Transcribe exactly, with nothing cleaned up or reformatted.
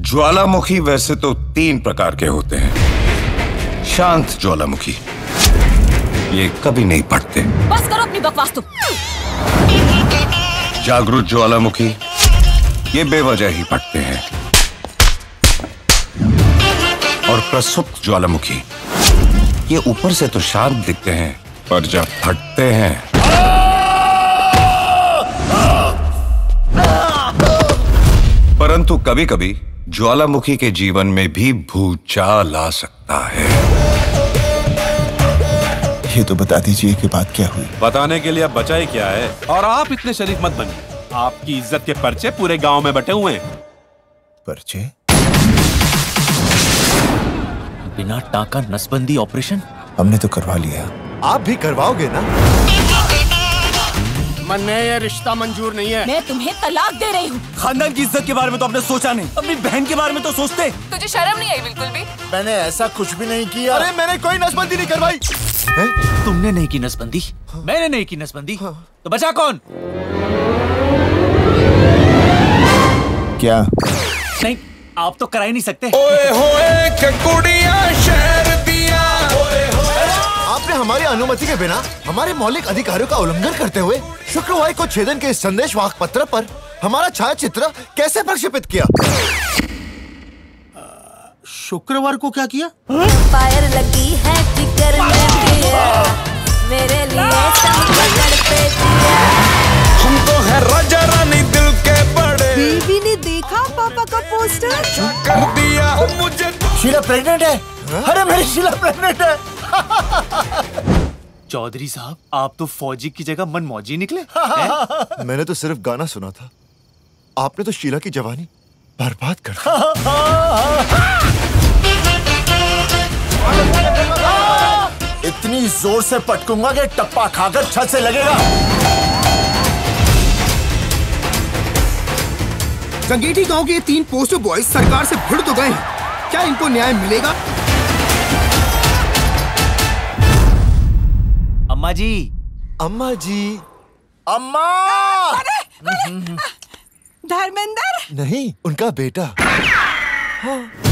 ज्वालामुखी वैसे तो तीन प्रकार के होते हैं। शांत ज्वालामुखी, ये कभी नहीं फटते। बस करो अपनी बकवास तुम। जागरूक ज्वालामुखी, ये बेवजह ही फटते हैं। और प्रसुप्त ज्वालामुखी, ये ऊपर से तो शांत दिखते हैं, पर जब फटते हैं परंतु कभी कभी ज्वालामुखी के जीवन में भी भूचाल आ सकता है। ये तो बता दीजिए कि बात क्या हुई। बताने के लिए अब बचा ही क्या है। और आप इतने शरीफ मत बनिए, आपकी इज्जत के पर्चे पूरे गांव में बटे हुए हैं। पर्चे? बिना टाका नसबंदी ऑपरेशन हमने तो करवा लिया। आप भी करवाओगे ना? मन में ये रिश्ता मंजूर नहीं है। मैं तुम्हें तलाक दे रही हूँ। खानदान की इज्जत के बारे में तो आपने सोचा नहीं, अपनी बहन के बारे में तो सोचते। तुझे शर्म नहीं आई बिल्कुल भी? मैंने ऐसा कुछ भी नहीं किया। अरे मैंने कोई नसबंदी नहीं करवाई। तुमने नहीं की नसबंदी, मैंने नहीं की नसबंदी, तो बचा कौन? क्या? नहीं, आप तो करा ही नहीं सकते। ओए होए के कुड़ियां शहर दिया। आपने हमारी अनुमति के बिना हमारे मौलिक अधिकारों का उल्लंघन करते हुए शुक्रवार को छेदन के संदेश वाहक पत्र पर हमारा छायाचित्र कैसे प्रक्षेपित किया? शुक्रवार को क्या किया? फायर लगी है जिगर में दिया, मेरे लिए सब पकड़ पे दिया। हम तो है राजा रानी दिल के बड़े। बीबी ने देखा पापा का पोस्टर? कर दिया मुझे। शीला प्रेग्नेंट है? अरे मेरी शीला प्रेग्नेंट है। चौधरी साहब, आप तो फौजी की जगह मनमौजी निकले। मैंने तो सिर्फ गाना सुना था, आपने तो शीला की जवानी बर्बाद कर दी। इतनी जोर से पटकूंगा कि टप्पा खाकर छत से लगेगा। संगीठी गांव के तीन पोस्टर बॉयज सरकार से भिड़ तो गए हैं, क्या इनको न्याय मिलेगा? अम्मा जी, अम्मा जी, अम्मा! धर्मेंद्र? नहीं, उनका बेटा। हाँ।